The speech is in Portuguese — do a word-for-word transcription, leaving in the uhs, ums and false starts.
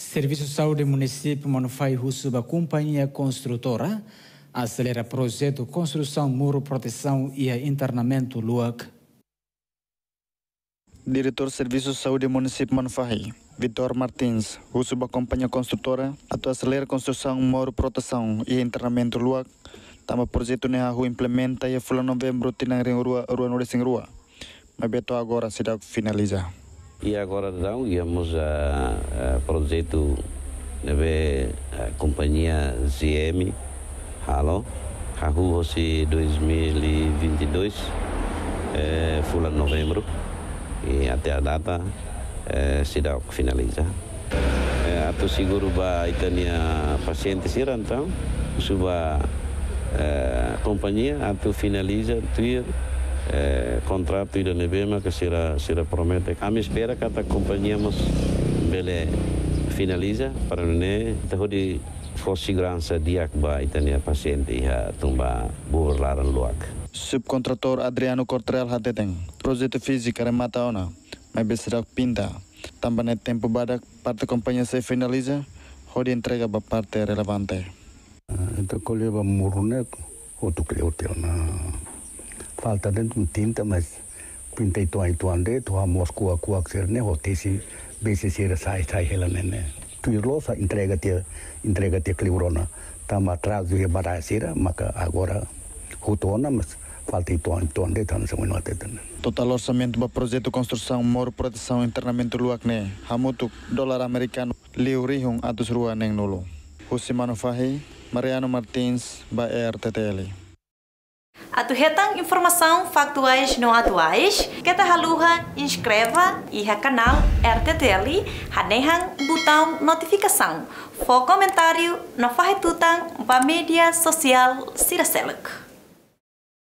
Serviço de Saúde do município Manufai Rusuba, companhia construtora, acelera projeto construção, muro, proteção e internamento L U A C. Diretor Serviço de Saúde do município Manufai, Vitor Martins, Rusuba, companhia construtora, atu acelera construção, muro, proteção e internamento L U A C. Tama projeto ne hahu implementa e fulan novembro tinang ring rua rua nulis sing rua. Mas beto agora será finaliza. E agora então íamos a, a projeto de a companhia Z M Halo Hahu hoje dois mil e vinte e dois eh, fulan novembro e até a data eh, será finaliza. Eh, atau seguro ba itania paciente sira então suba eh, companhia atau finaliza tuir Eh, contrato da Nebema que será será promete. A minha espera que a companhia mas bele finaliza para ne terhodi for segurança dia que vai ter paciente ya tumba burlaran luak. Subcontrator Adriano Cortrel hateteng. Projeto física remata ona. Mas besrak pinta. Tambah net tempo badak parte companhia se finaliza, hodi entrega ba parte relevante. Então colheva murune o tu creu teu na falta dentro tinta, mas pintei tuan tuan de tuan Moscou kuak serne hotesi base sira sai sai helane tu irlosa entrega te entrega te clivrona tama atraso e bara sira maka agora hutona mas falta tuan tuan de tan semua nota tan total orçamento para projeto construção muro proteção internamento luak ne hamutuk dolar americano liu rihung atus rua neng nulu Husi Manufahi Mariano Martins ba R T T L. Atu hetang informação factuais não atuais, kita haluha inscreva e ha canal R T T L, hanehang botão notificação, for comentário no fahetutang ba mídia social Siraselek.